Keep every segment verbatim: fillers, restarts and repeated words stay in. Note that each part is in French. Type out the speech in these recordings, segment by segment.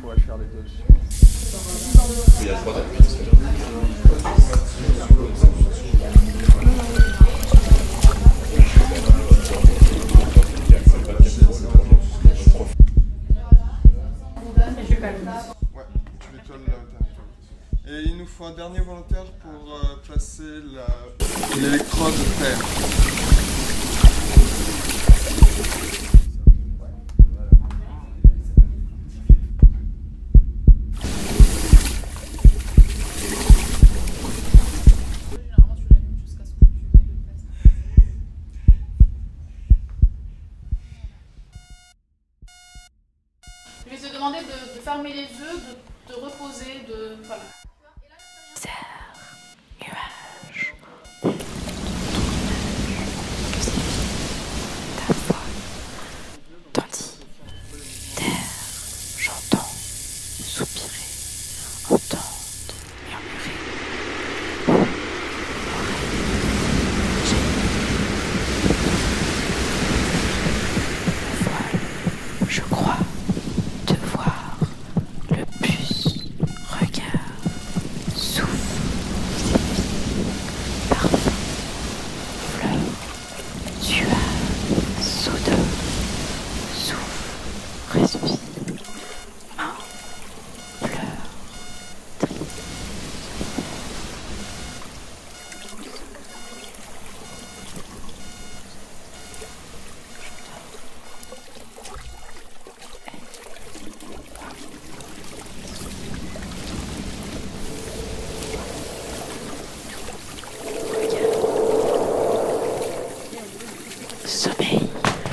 pourrait faire les deux. Il y a trois dates. Ouais, tu l'étoiles là. Et il nous faut un dernier volontaire pour euh, placer l'électrode paire. Je vais te demander de, de fermer les yeux, de te reposer, de... Voilà. Nuage, ta voix, tandis terre, j'entends soupirer, entendre murmurer. Je crois te voir, le puce, regard, souffle, séville, parfum, fleur, suave, soda, souffle, respire, main, pleure, triste. Sommeil,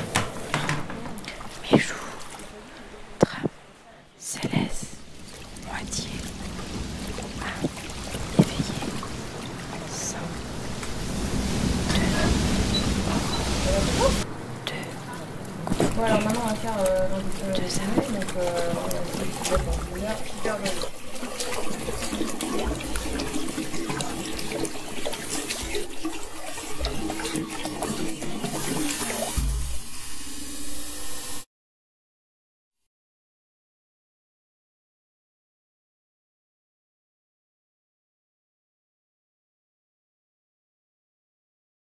mes joues, trame, céleste, moitié, âme, éveillé, sang, deux, deux, Bon alors maintenant on va faire euh, donc, euh, deux âmes. donc euh, on va faire super